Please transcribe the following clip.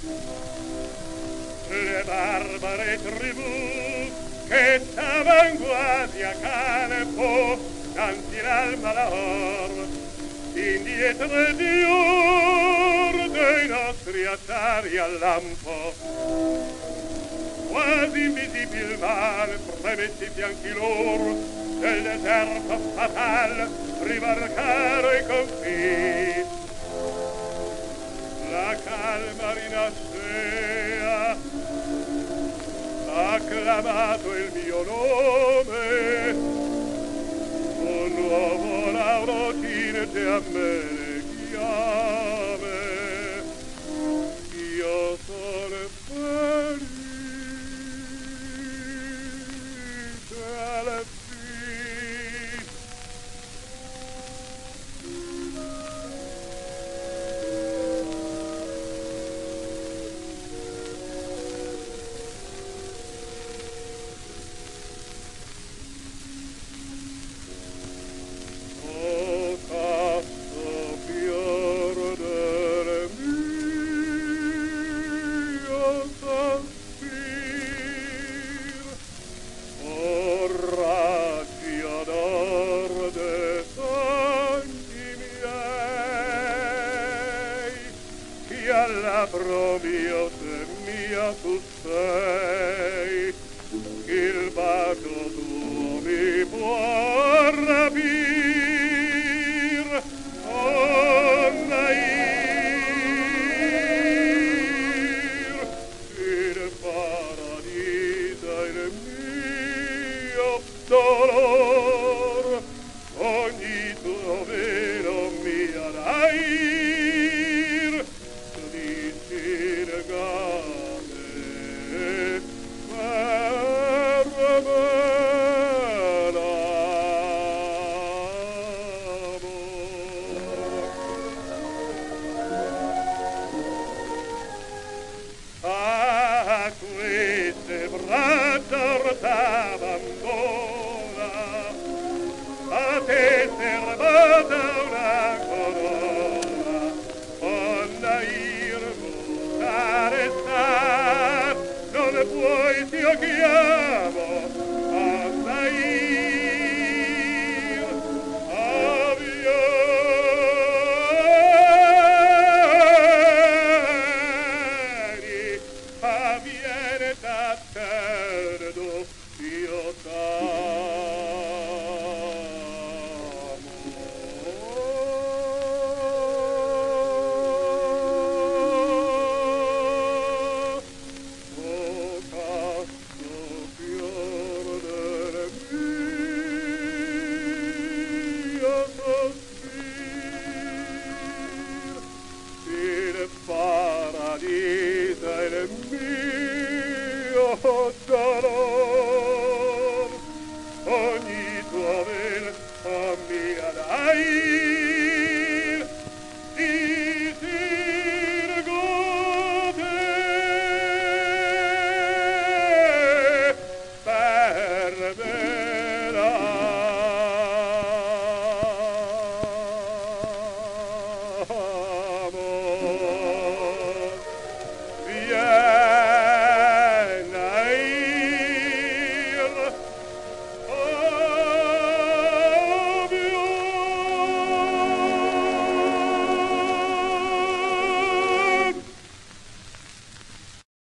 Le barbare tribù che stavano quasi a capo davanti al malor, indietro di or dei nostri altari al lampo, quasi invisibile male premette i fianchi loro del deserto fatal rimarcare i confini. La calma rinascea, acclamato il mio nome, un nuovo lauro tinte a me le chiame, io sono felice alla fine. Alla promio se mia tu sei, il bacio tuo mi può rapire.